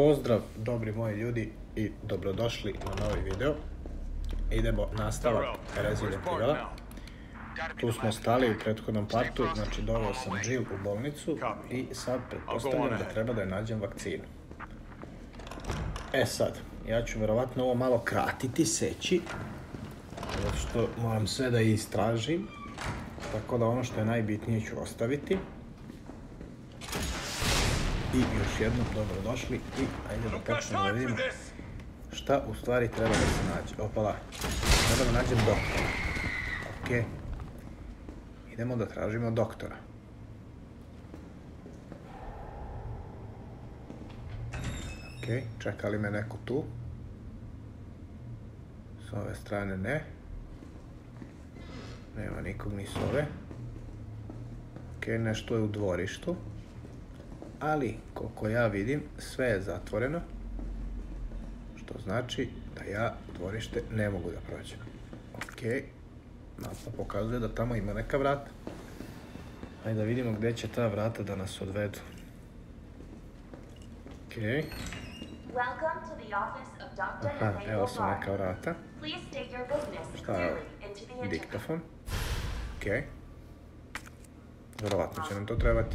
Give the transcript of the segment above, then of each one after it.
Pozdrav, dobri moji ljudi i dobrodošli na novi video. Idemo nastavak Resident Evila. Tu smo stali u prethodnom partu, znači doveo sam Jill u bolnicu i sad pretpostavljam da treba da je nađem vakcinu. E sad, ja ću verovatno ovo malo kratiti, seći, zato što moram sve da istražim, tako da ono što je najbitnije ću ostaviti. I još jednom dobrodošli i ajde da počnemo da vidimo šta u stvari treba da se nađe. Opala, treba da nađem doktora. Ok. Idemo da tražimo doktora. Ok, čeka li me neko tu? S ove strane ne. Nema nikog ni s ove. Ok, nešto je u dvorištu. Ali, koliko ja vidim, sve je zatvoreno, što znači da ja u dvorište ne mogu da prođem. Ok, mapa pokazuje da tamo ima neka vrata. Ajde da vidimo gdje će ta vrata da nas odvedu. Ok. Aha, evo su neka vrata. Šta je ovo? Diktafon. Ok. Vjerovatno će nam to trebati.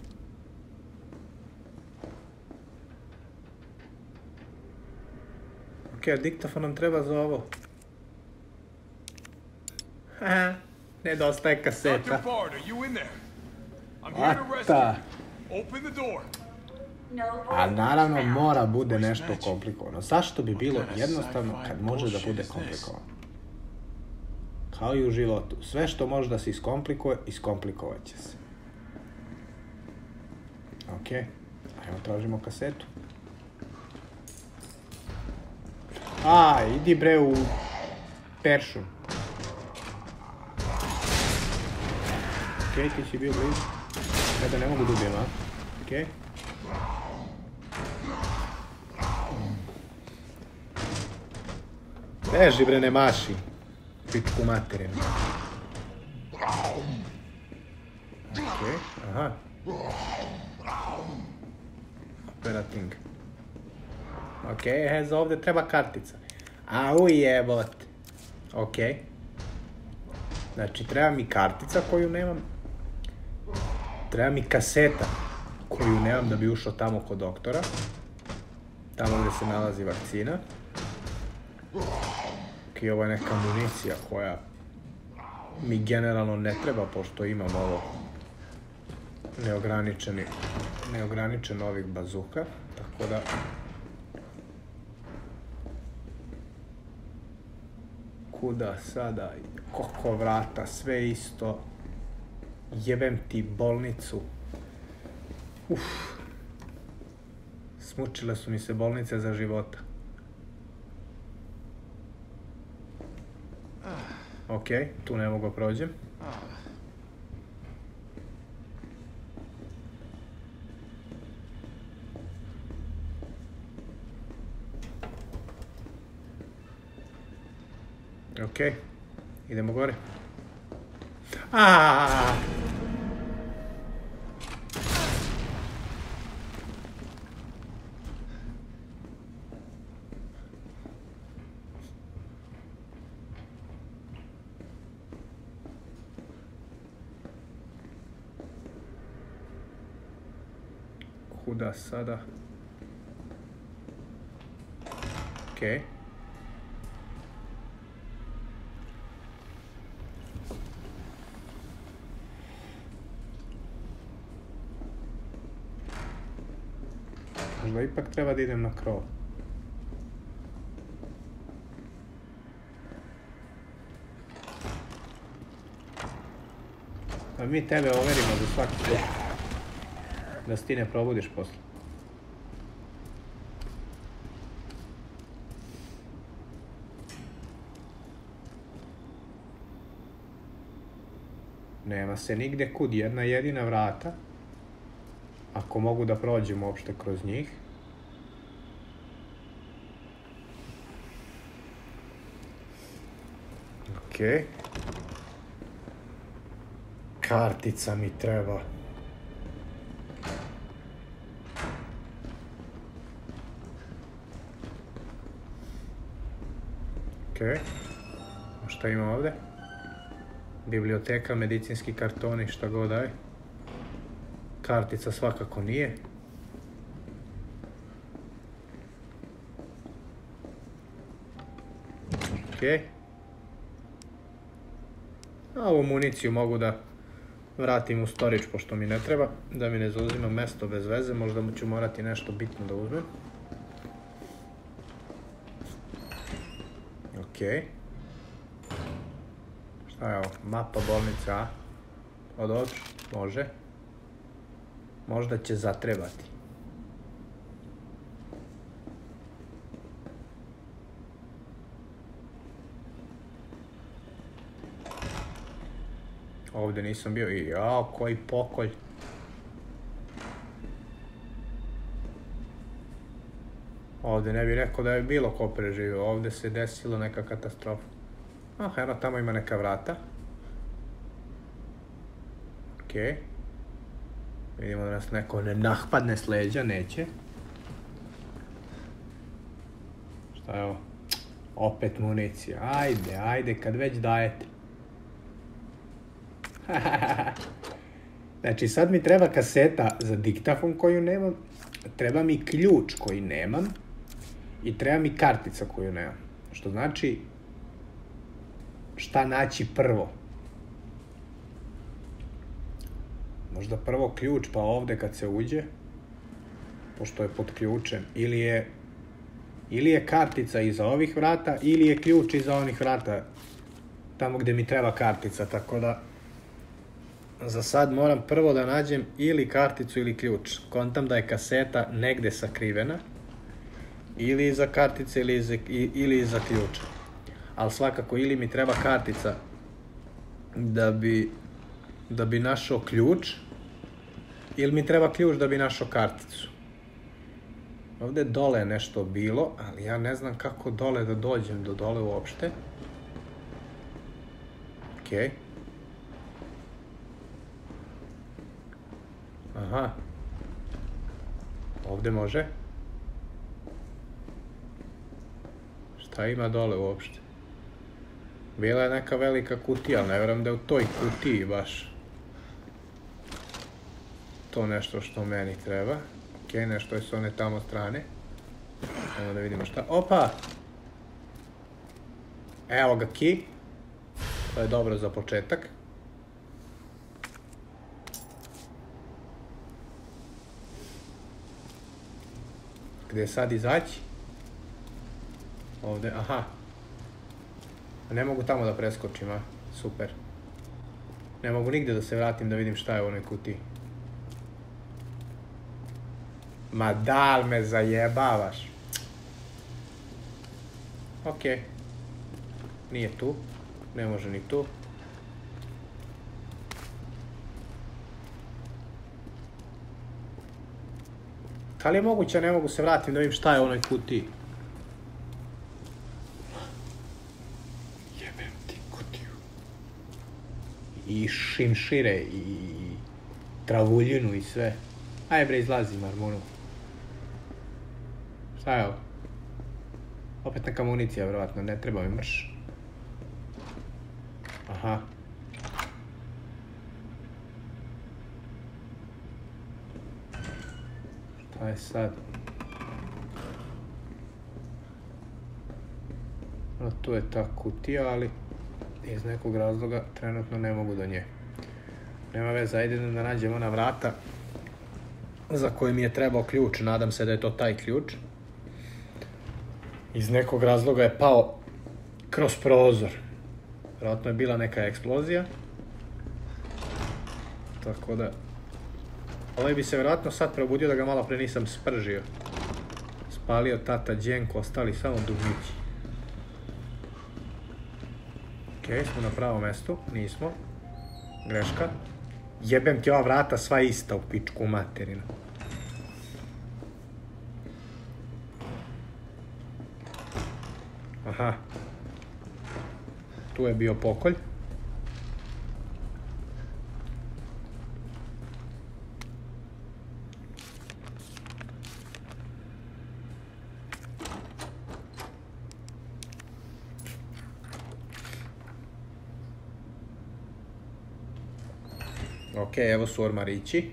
Ok, diktafon nam treba za ovo. Haha, nedostaje kaseta. Ata. A naravno mora bude nešto komplikovano. Zašto bi bilo jednostavno kad može da bude komplikovano? Kao i u životu. Sve što može da se iskomplikuje, iskomplikovat će se. Ok, ajmo tražimo kasetu. A, idi bre u peršu. Okej, ti si bio blizu. Sada ne mogu da ubijem, a? Okej. Beži bre, ne maši. Pičku materinu. Okej, aha. Operating. Ok, za ovdje treba kartica. Au jebot. Ok. Znači, treba mi kartica koju nemam. Treba mi kaseta koju nemam da bi ušao tamo kod doktora. Tamo gdje se nalazi vakcina. Ok, ovo je neka municija koja mi generalno ne treba, pošto imam ovo neograničen ovih bazuka. Tako da... Kuda sada, koliko vrata, sve isto, jebem ti bolnicu. Smučile su mi se bolnice za života. Ok, tu ne mogu prođem. Ok, idemo gore. Aaaa! Kuda sada? Ok. Možda ipak treba da idem na krov. A mi tebe overimo za svaki put. Da se ti ne probudiš posle. Nema se nigde kud, jedna jedina vrata. Ako mogu da prođem uopšte kroz njih. Ok. Kartica mi treba. Okej. Šta ima ovde? Biblioteka, medicinski kartoni, šta god daj. Kartica svakako nije. Okej. A ovu municiju mogu da vratim u storage, pošto mi ne treba, da mi ne zauzima mesto bez veze, možda ću morati nešto bitno da uzmem. Okej. Šta je ovo? Mapa bolnice, a? Dobro, može. Možda će zatrebati. Ovdje nisam bio i jao, koji pokolj. Ovdje ne bih rekao da je bilo ko preživio, ovdje se desilo neka katastrofa. Eno, tamo ima neka vrata. Okej. Vidimo da nas neko ne nahpadne s leđa, neće. Šta je ovo? Opet municija, ajde, kad već dajete. Znači, sad mi treba kaseta za diktafon koju nemam, treba mi ključ koji nemam i treba mi kartica koju nemam. Što znači, šta naći prvo? Možda prvo ključ, pa ovde kad se uđe, pošto je pod ključem, ili je kartica iza ovih vrata, ili je ključ iza onih vrata, tamo gde mi treba kartica, tako da za sad moram prvo da nađem ili karticu ili ključ. Kontam da je kaseta negde sakrivena, ili iza kartice ili iza ključa. Ali svakako ili mi treba kartica da bi našao ključ, ili mi treba ključ da bi našao karticu. Ovde dole je nešto bilo, ali ja ne znam kako dole da dođem do dole uopšte. Okej. Aha. Ovde može. Šta ima dole uopšte? Bila je neka velika kutija, ali ne vjerujem da je u toj kutiji baš to nešto što meni treba. Okej, nešto je s one tamo strane. Ajmo da vidimo šta. Opa! Evo ga key. To je dobro za početak. Gde sad izaći? Ovde, aha. Ne mogu tamo da preskočim, a? Super. Ne mogu nigde da se vratim da vidim šta je u onoj kutiji. Ma dal me zajebavaš. Okej. Nije tu. Ne može ni tu. Da li je moguće, ne mogu se vratim da vidim šta je u onoj kutiji? Jebem ti kutiju. I šinšire, i travuljinu i sve. Ajde bre, izlazi marmunu. Šta je ovo? Opet neka municija, vjerovatno, ne treba mi mrš. Aha. Šta je sad? Tu je ta kutija, ali iz nekog razloga trenutno ne mogu do nje. Nema veze, ajde da nađem ona vrata za koje mi je trebao ključ. Nadam se da je to taj ključ. Iz nekog razloga je pao kroz prozor. Vjerojatno je bila neka eksplozija. Tako da... Ovaj bi se vjerojatno sad probudio da ga malo pre nisam spržio. Spalio tata Đenko, ostali samo dugmići. Okej, smo na pravom mestu. Nismo. Greška. Jebem ti ova vrata sva ista u pičku materinu. Aha. Tu je bio pokolj. Ok, evo su ormarići.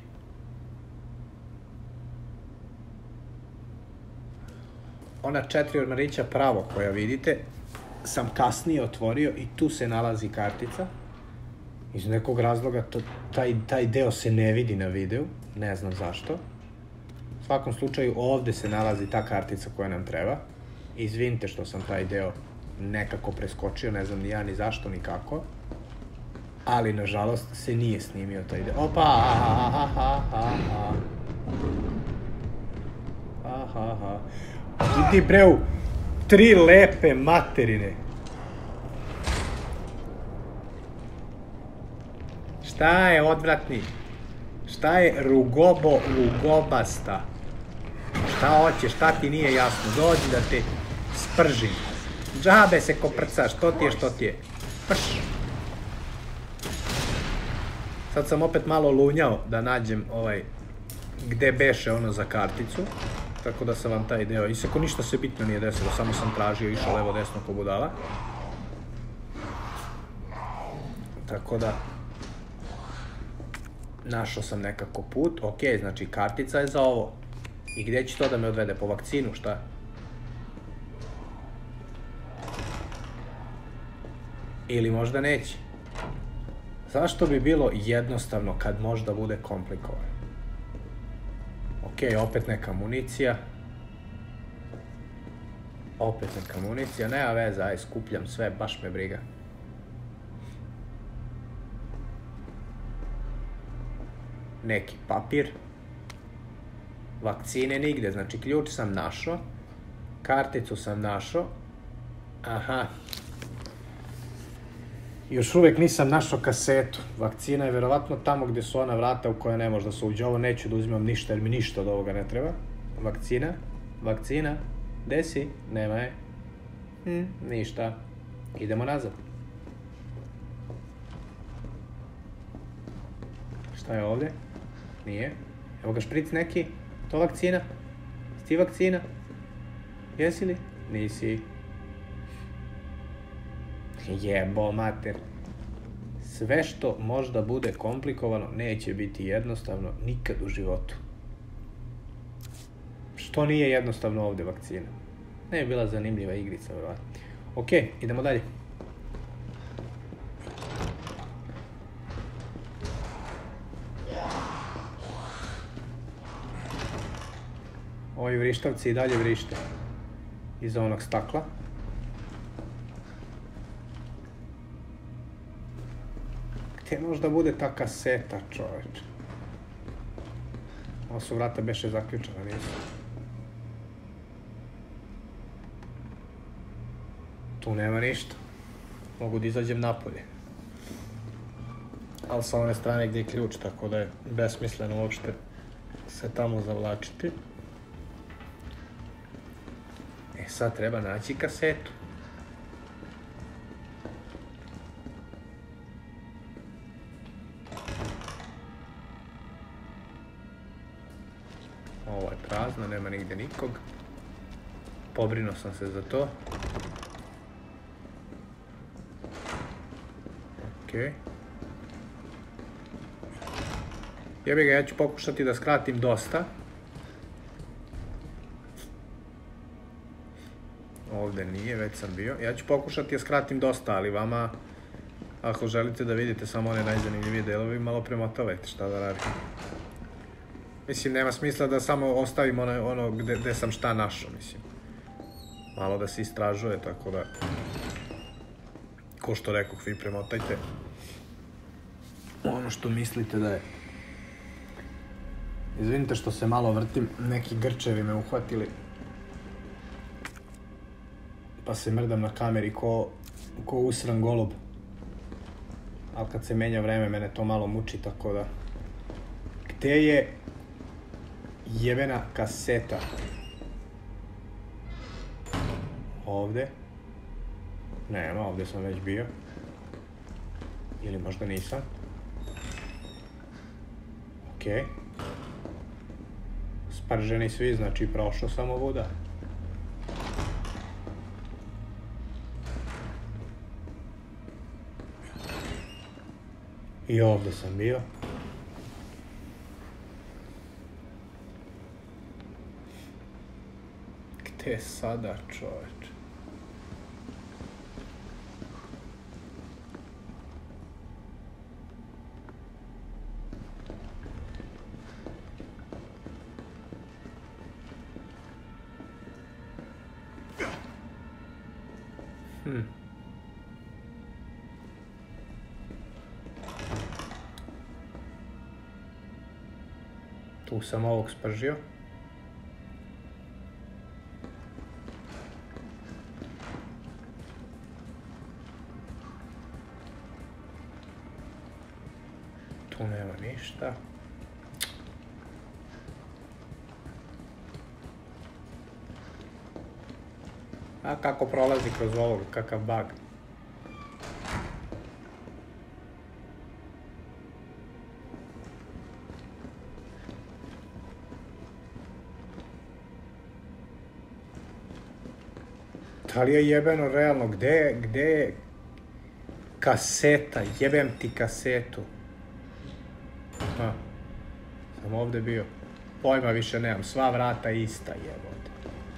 Ona 4 ormarića pravo koja vidite sam kasnije otvorio i tu se nalazi kartica. Iz nekog razloga taj deo se ne vidi na videu, ne znam zašto. U svakom slučaju ovde se nalazi ta kartica koja nam treba. Izvinite što sam taj deo nekako preskočio, ne znam ni ja ni zašto ni kako. Ali nažalost se nije snimio taj deo. Opa, aha. Idi bre u 3 lepe materine. Šta je odvratni? Šta je rugobasta? Šta hoćeš, šta ti nije jasno? Dođi da te spržim. Džabe se koprcaš, što ti je? Prš. Sad sam opet malo lunjao da nađem gde beše ono za karticu. Tako da sam vam taj deo isekao, ništa se bitno nije desilo, samo sam tražio, išao levo desno ko budala. Tako da našao sam nekako put, ok, znači kartica je za ovo. I gdje će to da me odvede, po vakcinu, šta? Ili možda neće. Zašto bi bilo jednostavno kad možda bude komplikovano? Ok, opet neka municija. Nema veze, aj skupljam sve, baš me briga. Neki papir. Vakcine nigde, znači ključ sam našao. Karticu sam našao. Aha. Još uvijek nisam našao kasetu. Vakcina je verovatno tamo gdje su ona vrata u koja ne može da se uđe. Ovo neću da uzimam ništa jer mi ništa od ovoga ne treba. Vakcina. Gde si? Nema je. Ništa. Idemo nazad. Šta je ovdje? Nije. Evo ga špric neki. To vakcina? Ti vakcina? Jesi li? Nisi. Jebo mater. Sve što možda bude komplikovano neće biti jednostavno nikad u životu. Što nije jednostavno ovdje vakcina? Ne je bila zanimljiva igrica, verovatno. Ok, idemo dalje. Ovi vrištavci i dalje vrište. Iza onog stakla. Gdje možda bude ta kaseta, čoveče? Ovo su vrata beše zaključena, nisu. Tu nema ništa. Mogu da izađem napolje. Ali sa one strane gdje je ključ, tako da je besmisleno uopšte se tamo zavlačiti. Sad treba naći kasetu. Ovo je prazno, nema nigde nikog. Pobrinuo sam se za to. Okej. Jebi ga, ja ću pokušati da skratim dosta. Ovdje nije, već sam bio. Ja ću pokušati da skratim dosta, ali vama, ako želite da vidite samo one najzanimljivije delove, malo premotavajte šta da radim. Mislim, nema smisla da samo ostavim ono gde sam šta našao, mislim. Malo da se istražuje, tako da... Ko što rekoh, vi premotajte ono što mislite da je. Izvinite što se malo vrtim, neki grčevi me uhvatili. Pa se mrdam na kameri ko usran golub. Ali kad se menja vreme, mene to malo muči, tako da... Gde je jebena kaseta? Ovde? Nema, ovde sam već bio. Ili možda nisam. Okej. Sprženi svi, znači prošao sam ovuda. I ovdje sam bio. te sada, čoveče. Tu sam ovog spržio. Tu nema ništa. A kako prolazi kroz ovog, kakav bug. Da li je jebeno realno? Gde je kaseta? Jebem ti kasetu. Aha. Sam ovdje bio. Pojma više nemam. Sva vrata ista jebote.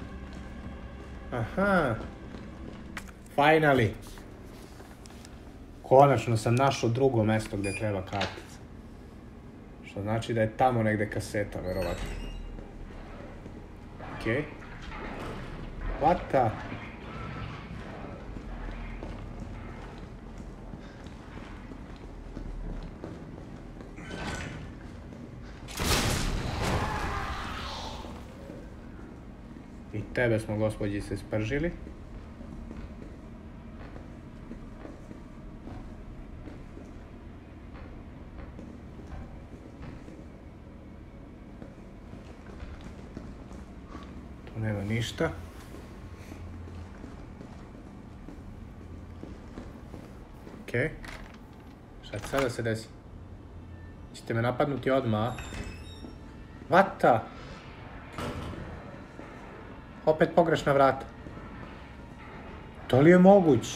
Aha. Finally. Konačno sam našao drugo mjesto gdje treba kartica. Što znači da je tamo negdje kaseta, verovatno. Okej. What the... I tebe smo, gospođi, se spržili. Tu nema ništa. Okej. Šta će sada se desi? Ćete me napadnuti odmah, a? Vata! Opet pogrešna vrata. To li je moguće?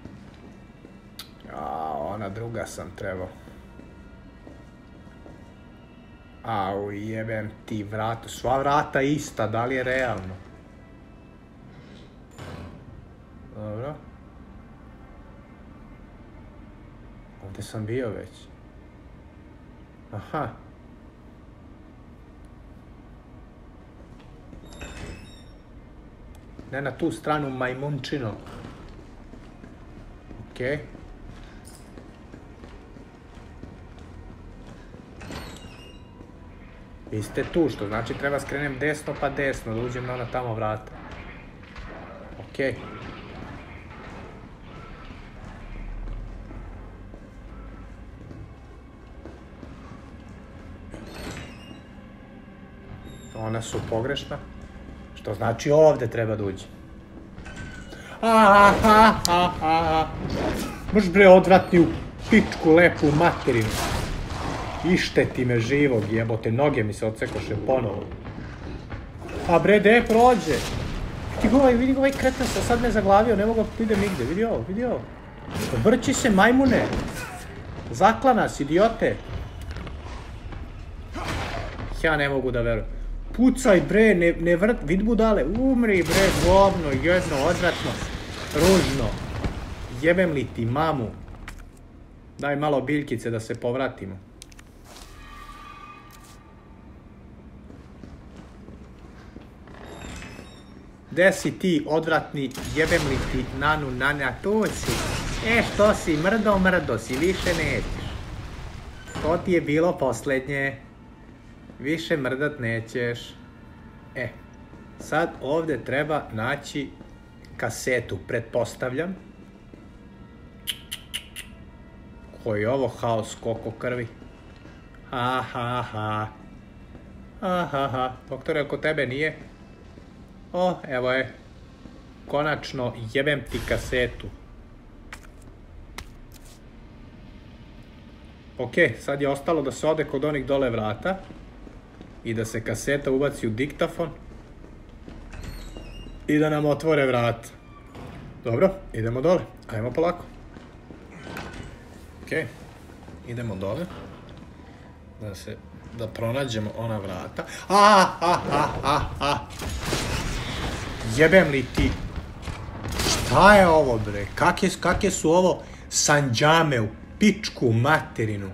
Ona druga sam trebao. Au, jebem ti vrata. Sva vrata ista, da li je realno? Dobro. Ovdje sam bio već. Aha. Ne na tu stranu, majmunčino. Okej. Vi ste tu, što znači treba skrenem desno pa desno, da uđem na ona tamo vrata. Okej. Ona su pogrešna. Što znači ovdje treba da uđem. Moš bre odvratni u pičku lepu materinu. Išteti me živog, jebote, noge mi se odsekoše ponovo. A bre, de prođe? Vidi ga ovaj kretan se sad me zaglavio, ne mogu da idem nigde, vidi ovo. Vrći se, majmune. Zakla nas, idiote. Ja ne mogu da verujem. Pucaj bre, ne vrt, vid budale, umri bre, govno, jedno, odvratno, ružno. Jebem li ti mamu? Daj malo biljkice da se povratimo. Gde si ti, odvratni, jebem li ti nanu, nanja, tu si. Što si, mrdo si, više nećeš. To ti je bilo posljednje. Više mrdat nećeš. Sad ovdje treba naći kasetu, pretpostavljam. Koji je ovo haos, koliko krvi. Doktore, ako tebe nije. Evo je. Konačno, jebem ti kasetu. Sad je ostalo da se ode kod onih dole vrata. I da se kaseta ubaci u diktafon. I da nam otvore vrat. Dobro, idemo dole. Ajmo polako. Idemo dole. Da pronađemo ona vrata. Jebem li ti? Šta je ovo, bre? Kakje su ovo sanđame u pičku materinu?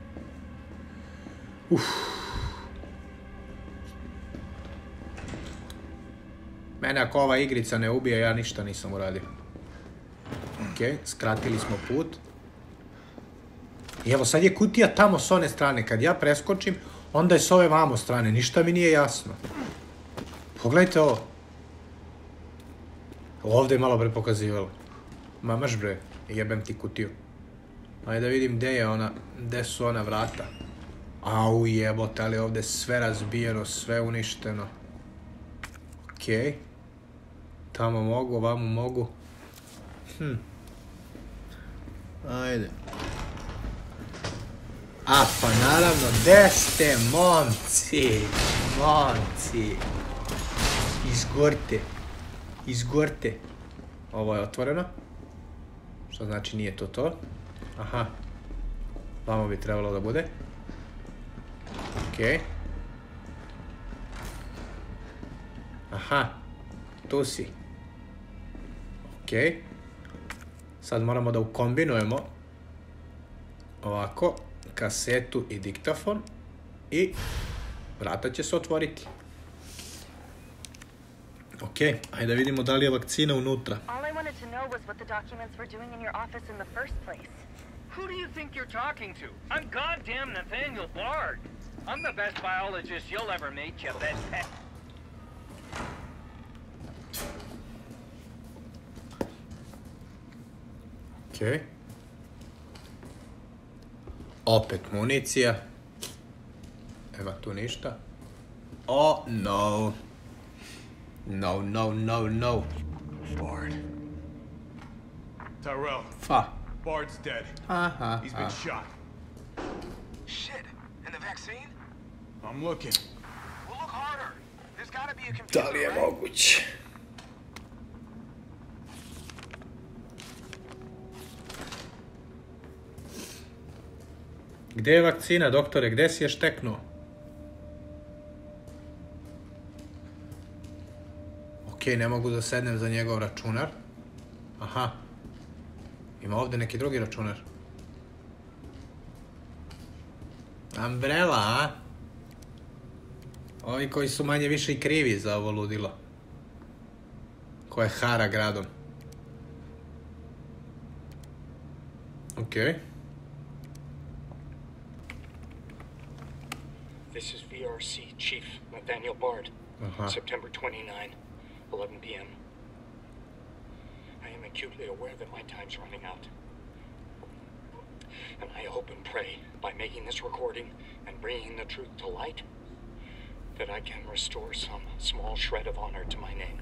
Mene ako ova igrica ne ubije, ja ništa nisam uradio. Okej, skratili smo put. I evo sad je kutija tamo s one strane. Kad ja preskočim, onda je s ove vamo strane. Ništa mi nije jasno. Pogledajte ovo. Ovdje je malo bre pokazivalo. Mamaš bre, jebem ti kutiju. Ajde da vidim gdje su ona vrata. Au jebote, ali ovdje sve razbijeno, sve uništeno. Okej. Tamo mogu, ovamo mogu. Ajde. A pa naravno, gdje ste momci? Momci. Izgorte. Ovo je otvoreno. Što znači nije to. Aha. Vamo bi trebalo da bude. Okej. Aha. Tu si. Okej. Sad moramo da ukombinujemo ovako kasetu i diktafon i vrata će se otvoriti. Okej, ajde da vidimo da li je vakcina unutra. All I wanted to know was what the documents were doing in your office in the first place. Who do you think you're talking to? I'm goddamn Nathaniel Bard. I'm the best biologist you'll ever meet, you bet. Okej. Opet municija. Evo tu ništa. Oh no. No. Bard. Tyrell. Bard's dead. He's been shot. Shit. And the vaccine? I'm looking. Well, look harder. There's gotta be a computer. Da li je moguće? Gdje je vakcina, doktore? Gdje si je šteknuo? Okej, ne mogu da sednem za njegov računar. Aha. Ima ovdje neki drugi računar. Umbrella, a? Ovi koji su manje više i krivi za ovo ludilo. Koje hara gradom. Okej. This is VRC Chief Nathaniel Bard. September 29, 11 p.m. I am acutely aware that my time's running out. And I hope and pray, by making this recording and bringing the truth to light, that I can restore some small shred of honor to my name.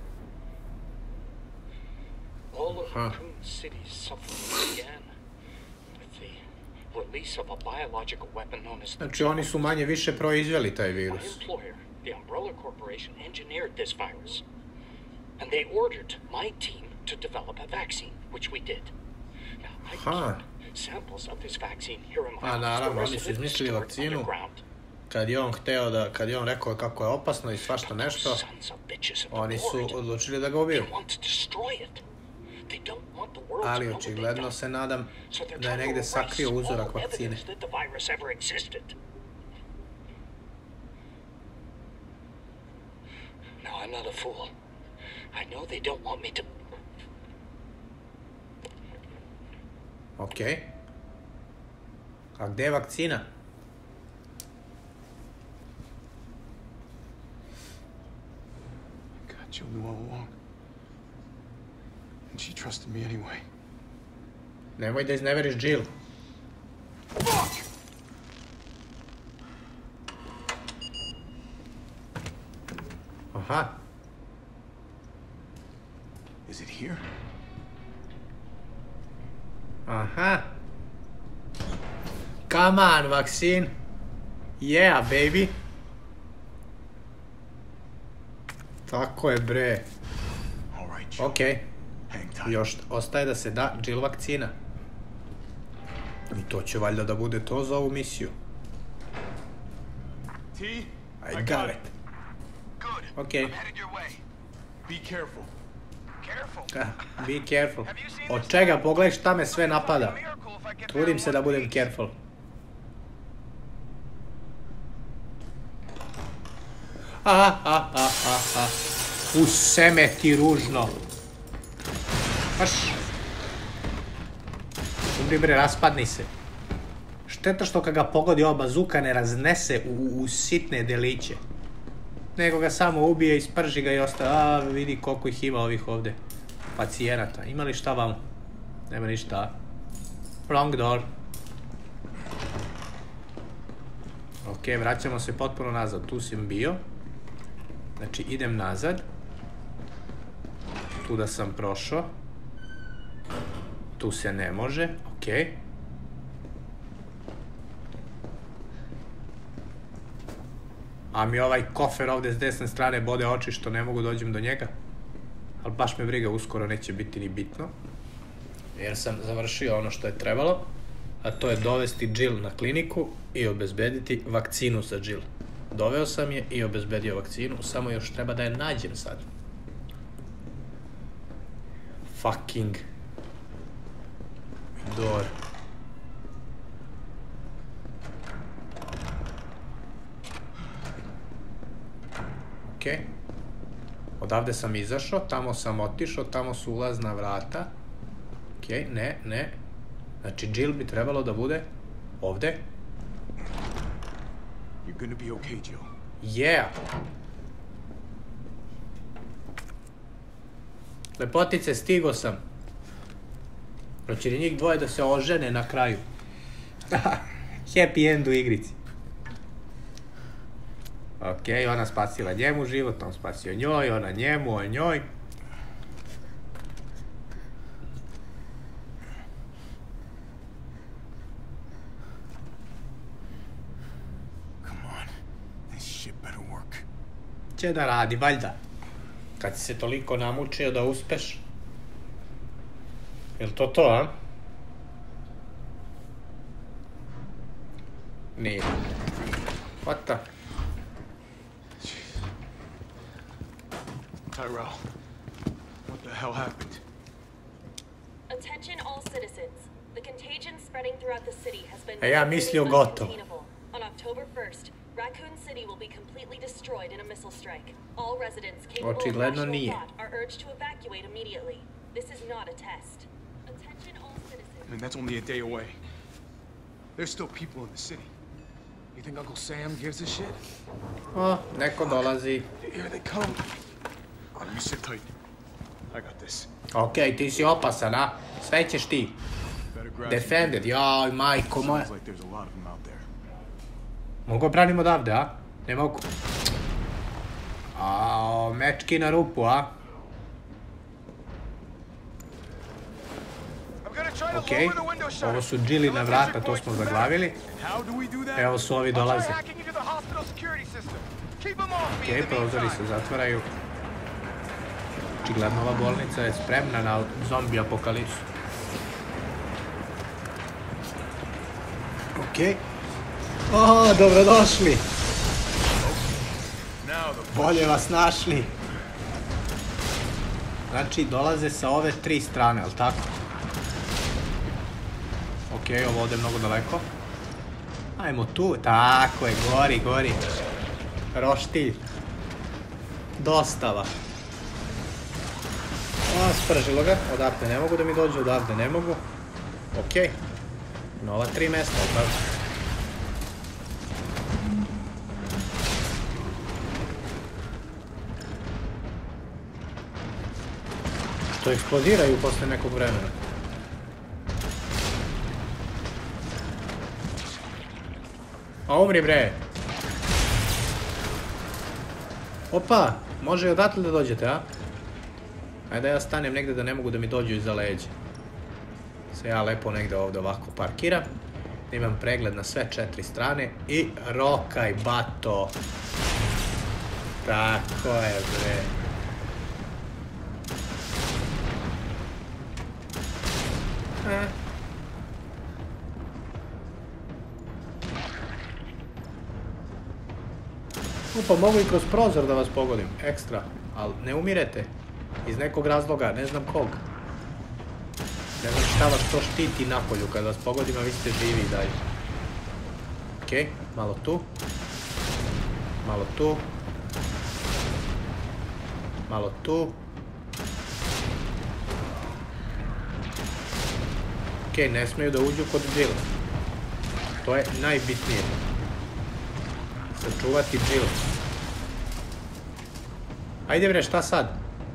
All of Raccoon City's suffering began with the release of a biological weapon known as... Znači oni su manje više proizveli taj virus. My employer, the Umbrella Corporation, engineered this virus. And they ordered my team to develop a vaccine, which we did. Now, I keep samples of this vaccine here in my house. Naravno, oni su izmislili vakcinu. Kad je on rekao kako je opasno i svašta nešto, oni su odlučili da ga ubiju. Ali očigledno se nadam da je negdje sakrio uzorak vakcine. No, I'm not a fool. I know they don't want me to... Okej. A gdje je vakcina? Jill knew all along. And she trusted me anyway. Nemoj da izneveriš Jill. Fuck! Aha. Is it here? Aha. Come on, vaccine. Yeah, baby. Tako je, bre. Okej. Još ostaje da se da Jill vakcina. I to će valjda da bude to za ovu misiju. I got it. Okej. Be careful. Be careful. Od čega? Pogledaj šta me sve napada. Trudim se da budem careful. U seme ti ružno. Paš. Umri bre, raspadni se. Šteta što kad ga pogodi ova bazuka ne raznese u sitne deliće. Nego ga samo ubije, isprži ga i ostaje. Vidi koliko ih ima ovih ovde pacijenata. Ima li šta vam? Nema ništa. Wrong door. Ok, vraćamo se potpuno nazad. Tu sam bio. Znači, idem nazad. Tu da sam prošao. Tu se ne može. Ok. A mi ovaj kofer ovde s desne strane bode oči što ne mogu dođem do njega. Ali baš me briga, uskoro neće biti ni bitno. Jer sam završio ono što je trebalo. A to je dovesti Jill na kliniku i obezbediti vakcinu za Jill. Doveo sam je i obezbedio vakcinu, samo još treba da je nađem sad. Fucking door. Ok. Odavde sam izašao, tamo sam otišao, tamo su ulazna vrata. Ok, ne. Znači, Jill bi trebalo da bude ovde. You're gonna be okay, Jill. Yeah. Lepotice, stigo sam. Hoće li njih dvoje da se ožene na kraju? Happy end u igrici. Ok, ona spasila njemu život, on spasio njoj, ona njemu, on njoj. Će da radi, valjda. Kad si se toliko namučio da uspeš. Jel to, a? Nije. What the? Tyrell, what the hell happened? Attention all citizens. The contagion spreading throughout the city has been Ja mislio gotovo. On October 1st, Raccoon City will be completely destroyed in a missile strike. All residents capable of rational thought are urged to evacuate immediately. This is not a test. Attention all citizens. I mean, that's only a day away. There's still people in the city. You think Uncle Sam gives a shit? O, neko dolazi. Here they come. Oh, let me sit tight. I got this. Okej, ti si opasan, a? Sve ćeš ti. Defended, jaj, majko moja. Sounds like there's a lot of them out there. Mogu branimo odavde, a? Ne mogu. Ao, mečki na rupu, a? Okej, ovo su Jillina vrata, to smo zaglavili. Evo su ovi dolaze. Okej, prozori se zatvaraju. Očigledno ova bolnica je spremna na zombi apokalipsu. Okej. O, dobrodošli. Bolje vas našli. Znači, dolaze sa ove tri strane, ali tako? Okej, ovo ode mnogo daleko. Ajmo tu, tako je, gori. Roštilj. Dostava. O, spržilo ga, odavde ne mogu da mi dođu, odavde ne mogu. Okej. Nova 3 mesta, odavde. To eksplodiraju posle nekog vremena. A umri bre! Opa! Može i odatle da dođete, a? Ajde ja stanem negde da ne mogu da mi dođu iza leđa. Se ja lepo negde ovde ovako parkiram. Imam pregled na sve 4 strane i rokaj, bato! Tako je bre! Upa, mogu i kroz prozor da vas pogodim. Ekstra. ali ne umirete. Iz nekog razloga, ne znam kog. Ne znam šta vas to štiti napolju, kad vas pogodim, a vi ste živi i dalje. Okej, malo tu. Malo tu. Malo tu. Okej, ne smiju da uđu kod Jill. To je najbitnije. Sačuvati Jill. Ajde bre, šta sad?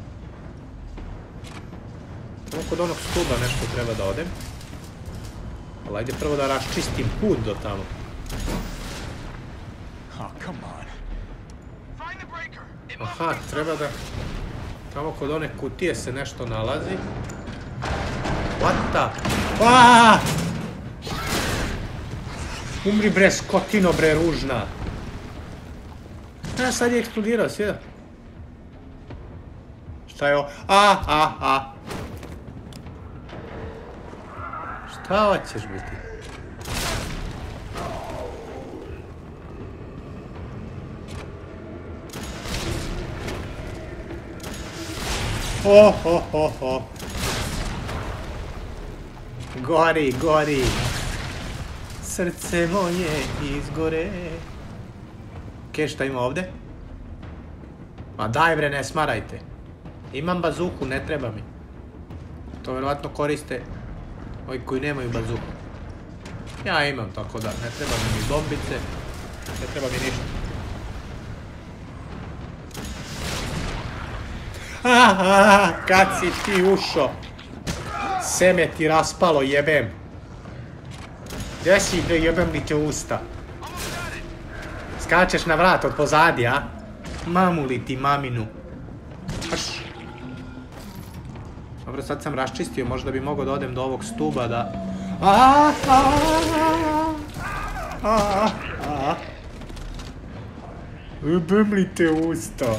Samo kod onog stuba nešto treba da odem. Ali ajde prvo da raščistim put do tamo. Aha, treba da... Tamo kod one kutije se nešto nalazi. What the... Aaaa! Umri bre, skotino bre, ružna. Ja, sad je eksplodirao, svijeda. Šta je ovo? Šta hoćeš biti? Gori, gori. Srce moje izgore. Okej, šta ima ovde? Ma daj bre, ne smarajte. Imam bazuku, ne treba mi. To vjerovatno koriste ovi koji nemaju bazuku. Ja imam, tako da ne treba mi ni bombice. Ne treba mi ništa. Kad si ti ušo? Seme ti raspalo, jebem. Gdje si, bre, jebem li te usta? Skačeš na vrat od pozadi, a? Mamu li ti maminu? Dobro, sad sam raščistio, možda bi mogao da odem do ovog stuba da... Jebem li te usta?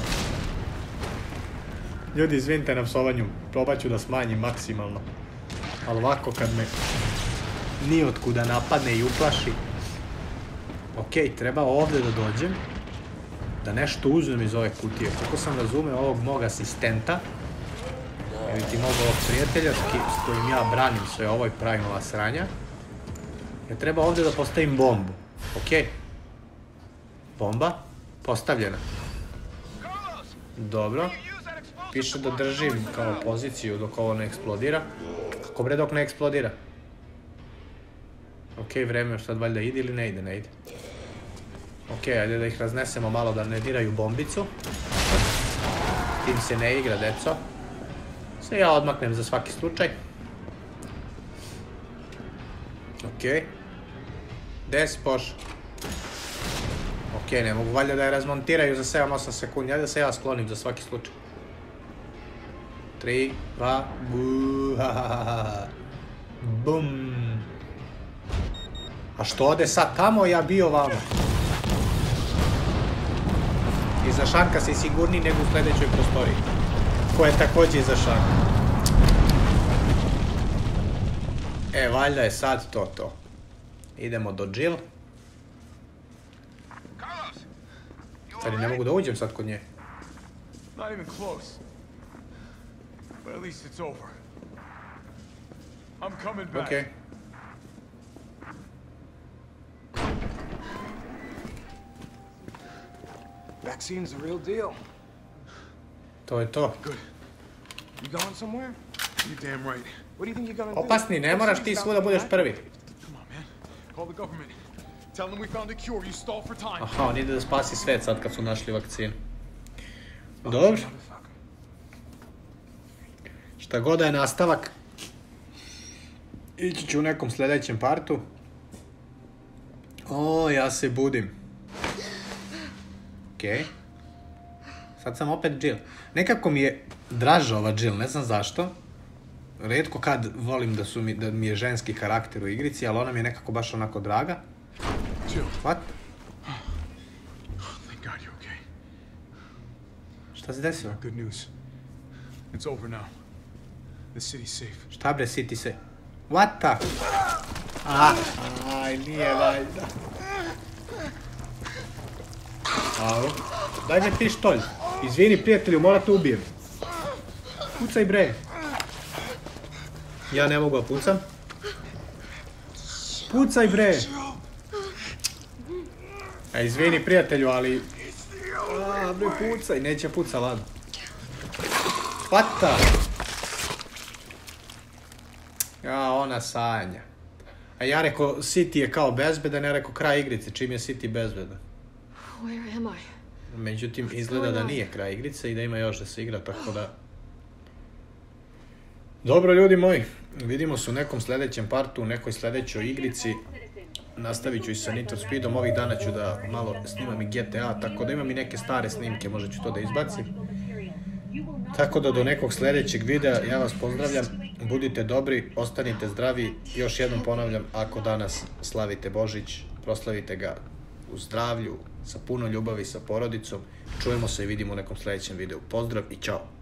Ljudi, izvinite na psovanju, probat ću da smanjim maksimalno. Ali ovako kad me nijotkuda napadne i uplaši. Okej, treba ovdje da dođem. Da nešto uzmem iz ove kutije. Kako sam razumeo ovog mog asistenta. Ili ti mog ovog prijatelja s kojim ja branim sve ovo i pravim ova sranja. Ja treba ovdje da postavim bombu. Okej. Bomba postavljena. Dobro. Piše da držim kao poziciju dok ovo ne eksplodira. Kako bre dok ne eksplodira? Okej, vreme sad valjda ide ili ne ide? Ne ide. Okej, ajde da ih raznesemo malo da ne diraju bombicu. Tim se ne igra, deco. Se ja odmaknem za svaki slučaj. Okej. Des poš. Okej, ne mogu valjda da je razmontiraju za 7-8 sekundi. Ajde da se ja sklonim za svaki slučaj. 3, 2, bum. A što ode sad tamo, ja bio vamo. Iza šanka si sigurniji nego u sljedećoj prostoriji. Koja je također iza šanka. E, valjda je sad to. Idemo do Jill. Sad ne mogu da uđem sad kod nje. Not even close. But at least it's over. I'm coming back. Okay. Vaccine's the real deal. To je to. Good. You going somewhere? You're damn right. What do you think you're gonna do? Opasni, ne moraš ti svuda budeš prvi. Come on, man. Call the government. Tell them we found a cure. You stall for time. Aha, on ide da spasi svet sad kad su našli vakcinu. Dobro. Šta god da je nastavak, ići ću u nekom sljedećem partu. O, ja se budim. Okej. Sad sam opet Jill. Nekako mi je draža ova Jill, ne znam zašto. Rijetko kad volim da mi je ženski karakter u igrici, ali ona mi je nekako baš onako draga. Jill. What? Thank God you're okay. Šta se desilo? Good news. It's over now. The city's safe. Šta bre, city safe? What the? Aj, nije valjda. Alo, daj me pištolj. Izvini, prijatelju, moram te ubijem. Pucaj, bre. Ja ne mogu da pucam. Pucaj, bre. Izvini, prijatelju, ali... bre, pucaj, neće puca, ladno. Pata! Ona sanja. A ja rekao, City je kao bezbedan, ja rekao kraj igrice, čim je City bezbedan. Međutim, izgleda da nije kraj igrice i da ima još da se igra, tako da... Dobro, ljudi moji, vidimo se u nekom sljedećem partu, u nekoj sljedećoj igrici. Nastavit ću i sa Need for Speedom, ovih dana ću da malo snimam i GTA, tako da imam i neke stare snimke, možda ću to da izbacim. Tako da do nekog sljedećeg videa, ja vas pozdravljam, budite dobri, ostanite zdravi, još jednom ponavljam, ako danas slavite Božić, proslavite ga u zdravlju, sa puno ljubavi, sa porodicom, čujemo se i vidimo u nekom sljedećem videu. Pozdrav i ćao!